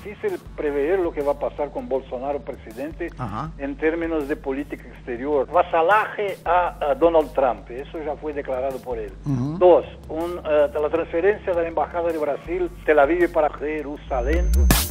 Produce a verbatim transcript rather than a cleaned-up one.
difícil prever lo que va a pasar con Bolsonaro presidente. Ajá. En términos de política exterior. Vasalaje a, a Donald Trump, eso ya fue declarado por él. Uh-huh. Dos, un, uh, la transferencia de la Embajada de Brasil, Tel Aviv para Jerusalén.